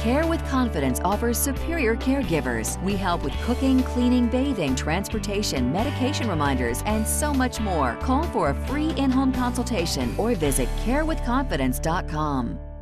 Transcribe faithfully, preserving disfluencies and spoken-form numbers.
Care with Confidence offers superior caregivers. We help with cooking, cleaning, bathing, transportation, medication reminders, and so much more. Call for a free in-home consultation or visit care with confidence dot com.